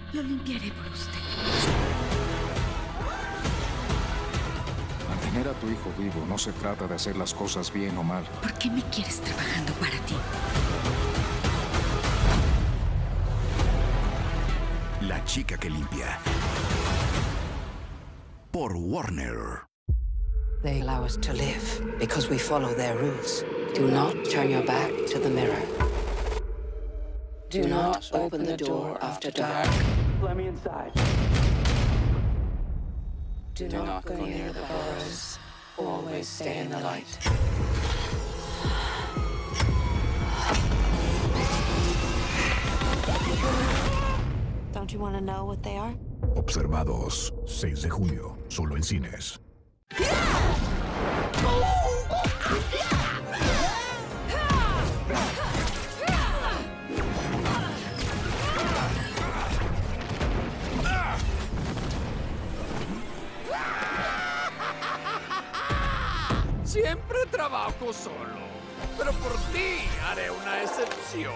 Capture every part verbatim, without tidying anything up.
Lo limpiaré por usted. Mantener a tu hijo vivo no se trata de hacer las cosas bien o mal. ¿Por qué me quieres trabajando para ti? La chica que limpia. Por Warner. They allow us to live because we follow their rules. Do not turn your back to the mirror. Do not open the door after dark. Let me inside. Do not go near the burrows. Always stay in the light. Don't you want to know what they are? Observados. seis de junio. Solo en cines. Siempre trabajo solo, pero por ti haré una excepción.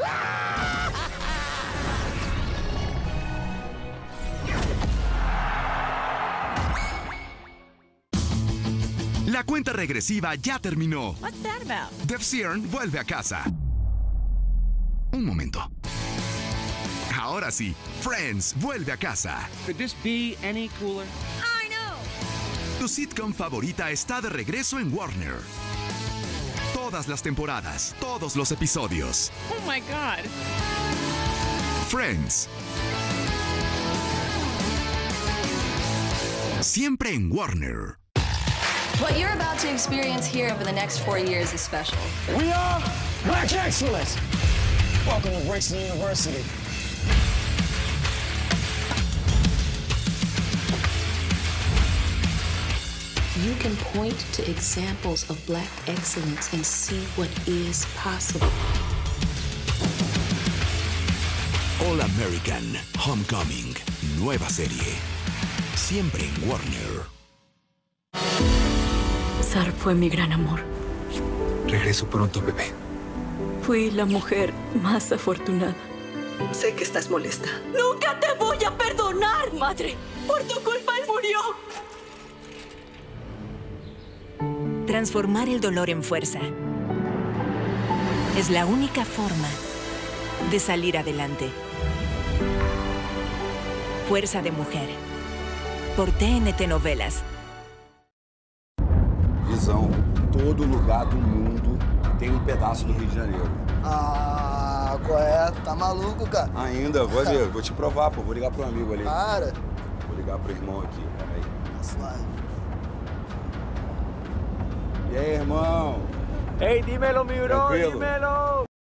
La cuenta regresiva ya terminó. What's that about? Dev Searn vuelve a casa. Un momento. Ahora sí, Friends vuelve a casa. Could this be any cooler? I know. Tu sitcom favorita está de regreso en Warner. Todas las temporadas, todos los episodios. Oh my God. Friends. Siempre en Warner. What you're about to experience here over the next four years is special. We are Black Excellence. Welcome to Brixton University. You can point to examples of Black excellence and see what is possible. All American Homecoming. Nueva serie. Siempre en Warner. Sar fue mi gran amor. Regreso pronto, bebé. Fui la mujer más afortunada. Sé que estás molesta. ¡Nunca te voy a perdonar, madre! ¡Por tu culpa él murió! Transformar el dolor en fuerza es la única forma de salir adelante. Fuerza de mujer. Por T N T Novelas. Visão. Todo lugar do mundo tem um pedaço do Rio de Janeiro. Ah, qual é? Tá maluco, cara? Ainda, vou ver, vou te provar, pô. Vou ligar pro amigo ali. Para. Vou ligar pro irmão aqui, peraí. Suave. E aí, irmão? Hey, dímelo, mi bro, Tranquilo. dímelo.